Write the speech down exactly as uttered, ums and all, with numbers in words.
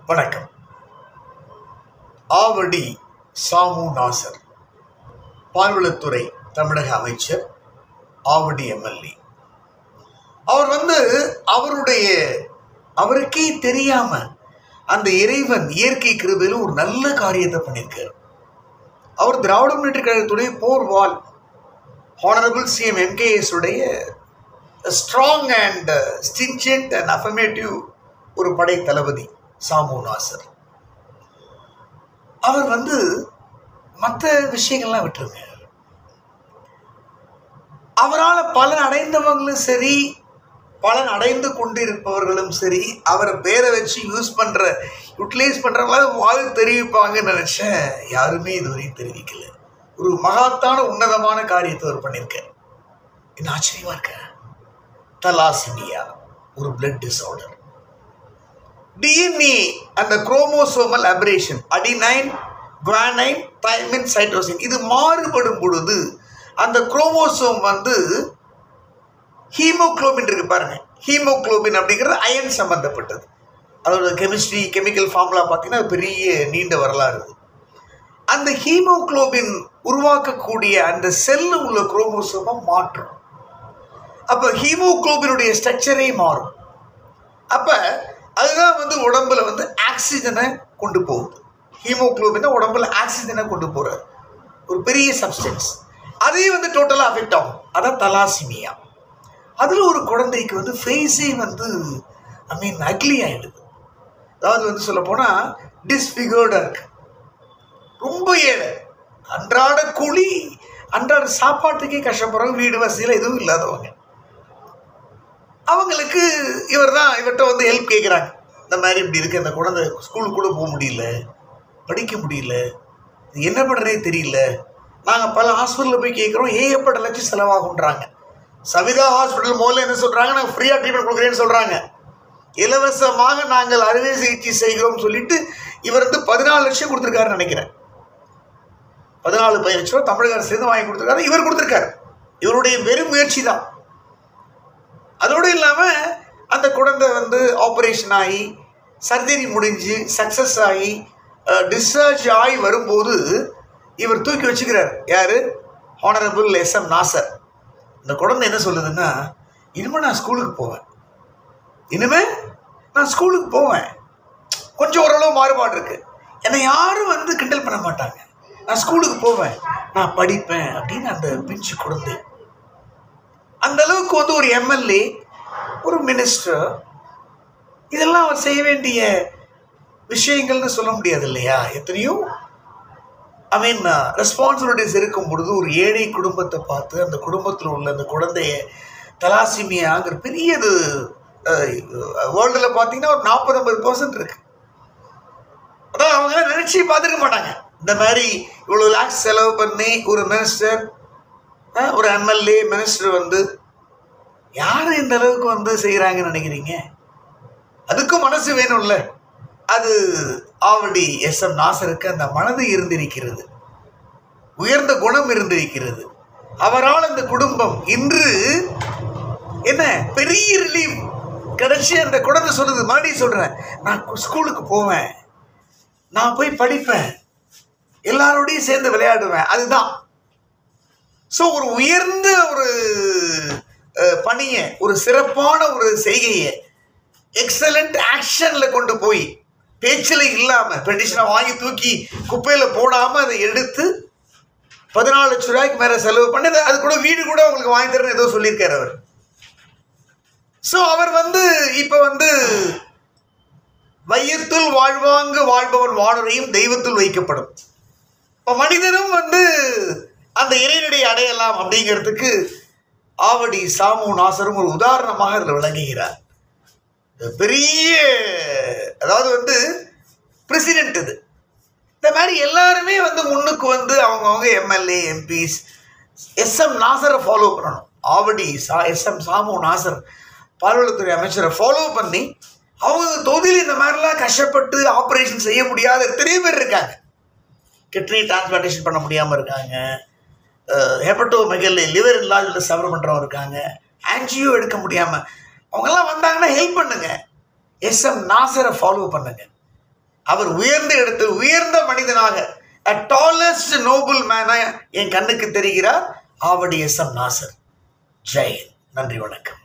வணக்கம். ஆவடி சாமு நாசர், பால்வளத்துறை தமிழக அமைச்சர், ஆவடி எம்எல்ஏ. அவர் வந்து அவருடைய அவருக்கே தெரியாம அந்த இறைவன் இயற்கை கிருபையில் ஒரு நல்ல காரியத்தை பண்ணியிருக்கார். அவர் திராவிட முன்னேற்ற கழகத்துடைய போர் வால் ஹானரபிள் சிஎம் எம்கேஎஸ் உடைய strong and stringent and affirmative ஒரு படை தளபதி சாமு நாசர். அவர் வந்து மற்ற விஷயங்கள்லாம் விட்டுருங்க, அவரால் பலன் அடைந்தவங்களும் சரி பலன் அடைந்து கொண்டிருப்பவர்களும் சரி அவரை பேரை வச்சு யூஸ் பண்ற யூட்டிலைஸ் பண்றவங்களால வாழ் தெரிவிப்பாங்கன்னு நினைச்சேன். யாருமே இதுவரையும் தெரிவிக்கல. ஒரு மகாத்தான உன்னதமான காரியத்தை அவர் பண்ணியிருக்க. என்ன ஆச்சரியமா இருக்க. தலாசிமியா ஒரு பிளட் டிசார்டர். டிஎன்ஏ அந்த chromosomal aberration, adenine, guanine, thymine, cytosine இது மாறுபடும் பொழுது அந்த குரோமோசோம் வந்து ஹீமோகுளோபின் இருக்கு பாருங்க. ஹீமோகுளோபின் அப்படிங்கிறது அயன் சம்பந்தப்பட்டது. அதோட கெமிஸ்ட்ரி கெமிக்கல் ஃபார்முலா பார்த்தீங்கன்னா பெரிய நீண்ட வரலாறு இருக்குது. அந்த ஹீமோகுளோபின் உருவாக்கக்கூடிய அந்த செல்லு உள்ள குரோமோசோமை மாற்றும். அப்போ ஹீமோகுளோபினுடைய ஸ்ட்ரக்சரே மாறும். அப்போ அதுதான் வந்து உடம்புல வந்து ஆக்சிஜனை கொண்டு போகுது. ஹீமோகுளோபின் உடம்புல ஆக்சிஜனை கொண்டு போகிறார், ஒரு பெரிய சப்ஸ்டன்ஸ். அதே வந்து டோட்டலாக அஃபெக்ட் ஆகும். அதான் தலாசிமியா. அதில் ஒரு குழந்தைக்கு வந்து ஃபேஸே வந்து ஐ மீன் அக்லி ஆகிடுது. அதாவது வந்து சொல்ல போனால் டிஸ்ஃபிகர்டாக இருக்கு. ரொம்ப ஏழை, அன்றாட கூலி, அன்றாட சாப்பாட்டுக்கே கஷ்டப்படுறவங்க, வீடு வசதியில் எதுவும் இல்லாதவங்க. அவங்களுக்கு இவர் தான் இவர்கிட்ட வந்து ஹெல்ப் கேட்குறாங்க. இந்த மாதிரி இப்படி இருக்கு, அந்த குழந்தை ஸ்கூலுக்கு கூட போக முடியல, படிக்க முடியல, என்ன பண்ணுறதே தெரியல. நாங்கள் பல ஹாஸ்பிட்டலில் போய் கேட்குறோம், ஏகப்பட்ட லட்சம் செலவாகுன்றாங்க. சவிதா ஹாஸ்பிட்டல் முதல்ல என்ன சொல்கிறாங்க, நாங்கள் ஃப்ரீயாக ட்ரீட்மெண்ட் கொடுக்குறேன்னு சொல்கிறாங்க. இலவசமாக நாங்கள் அறுவை சிகிச்சை செய்கிறோம்னு சொல்லிட்டு இவர் வந்து பதினாலு லட்சம் கொடுத்துருக்காருன்னு நினைக்கிறேன். பதினாலு பதினஞ்சு ரூபா தமிழக அரசு வாங்கி கொடுத்துருக்காரு, இவர் கொடுத்துருக்காரு. இவருடைய வெறும் முயற்சி தான். அதோடு இல்லாமல் அந்த குழந்தை வந்து ஆப்ரேஷன் ஆகி சர்ஜரி முடிஞ்சு சக்ஸஸ் ஆகி டிஸ்சார்ஜ் ஆகி வரும்போது இவர் தூக்கி வச்சுக்கிறார். யார்? Honourable S M Nasar. இந்த குழந்தை என்ன சொல்லுதுன்னா, இனிமேல் நான் ஸ்கூலுக்கு போவேன், இனிமேல் நான் ஸ்கூலுக்கு போவேன், கொஞ்சம் ஓரளவு மாறுபாடு இருக்கு, என்னை யாரும் வந்து கிண்டல் பண்ண மாட்டாங்க, நான் ஸ்கூலுக்கு போவேன், நான் படிப்பேன் அப்படின்னு அந்த பிஞ்சு குழந்தை. அந்த அளவுக்கு வந்து ஒரு எம்எல்ஏ, ஒரு மினிஸ்டர், இதெல்லாம் அவர் செய்ய வேண்டிய விஷயங்கள்னு சொல்ல முடியாது இல்லையா? எத்தனையோ ஐ மீன் ரெஸ்பான்சிபிலிட்டிஸ் இருக்கும் பொழுது ஒரு ஏழை குடும்பத்தை பார்த்து அந்த குடும்பத்தில் உள்ள அந்த குழந்தைய தலாசிமியாங்கிற பெரியது வேர்ல்டில் பார்த்தீங்கன்னா ஒரு நாற்பது ஐம்பது பர்சன்ட் இருக்கு. அதான் அவங்க நினைச்சு பார்த்துருக்க மாட்டாங்க. இந்த மாதிரி இவ்வளோ லேக்ஸ் செலவு பண்ணி ஒரு மினிஸ்டர், ஒரு எம்எல்ஏ, மினிஸ்டர் வந்து யார் இந்த அளவுக்கு வந்து செய்கிறாங்கன்னு நினைக்கிறீங்க? அதுக்கும் மனசு வேணும்ல. அது ஆவடி எஸ் எம் நாசருக்கு அந்த மனது இருந்திருக்கிறது, உயர்ந்த குணம் இருந்திருக்கிறது. அவரால் அந்த குடும்பம் இன்று என்ன பெரிய ரிலீஃப் கிடைச்சி அந்த குழந்தை சொல்லுது. மறுபடியும் சொல்கிறேன், நான் ஸ்கூலுக்கு போவேன், நான் போய் படிப்பேன், எல்லாரோடையும் சேர்ந்து விளையாடுவேன். அதுதான். ஸோ ஒரு உயர்ந்த ஒரு பணியை, ஒரு சிறப்பான ஒரு செய்கையை எக்ஸலண்ட் ஆக்ஷனில் கொண்டு போய் பேச்சில் இல்லாமல் பெட்டிஷனை வாங்கி தூக்கி குப்பையில் போடாமல் அதை எடுத்து பதினாலு லட்சம் ரூபாய்க்கு மேலே செலவு பண்ணி அது கூட வீடு கூட உங்களுக்கு வாங்கி தரேன்னு ஏதோ சொல்லியிருக்காரு அவர். ஸோ அவர் வந்து இப்போ வந்து வையத்துள் வாழ்வாங்கு வாழ்பவன் வானுரையும் தெய்வத்துள் வைக்கப்படும். இப்போ மனிதனும் வந்து அந்த இறைவனை அடையலாம் அப்படிங்கிறதுக்கு ஆவடி சாமு நாசரும் ஒரு உதாரணமாக அதில் விளங்குகிறார். பெரிய அதாவது வந்து பிரசிடென்ட் இது. இந்த மாதிரி எல்லாருமே வந்து முன்னுக்கு வந்து அவங்கவுங்க எம்எல்ஏ, எம்பிஸ் எஸ் எம் நாசரை ஃபாலோ பண்ணணும். ஆவடி சா எஸ் எம் சாமு நாசர் பால்வளத்துறை அமைச்சரை ஃபாலோ பண்ணி அவங்க தொகுதியில் இந்த மாதிரிலாம் கஷ்டப்பட்டு ஆப்ரேஷன் செய்ய முடியாத எத்தனையோ பேர் இருக்காங்க. கிட்னி டிரான்ஸ்பிளான்டேஷன் பண்ண முடியாமல் இருக்காங்க, ஹெப்பட்டோ மெகல்லி லிவர் இன்லார்ஜ்மெண்ட் சஃபர் பண்ணுறவங்க இருக்காங்க, ஆன்ஜியோ எடுக்க முடியாமல் அவங்கெல்லாம் வந்தாங்கன்னா ஹெல்ப் பண்ணுங்க. எஸ் எம் நாசரை ஃபாலோ பண்ணுங்க. அவர் உயர்ந்த இடத்தில் உயர்ந்த மனிதனாக a tallest noble man என் கண்ணுக்கு தெரிகிறார். Avadi S M Nasar. ஜெய். நன்றி, வணக்கம்.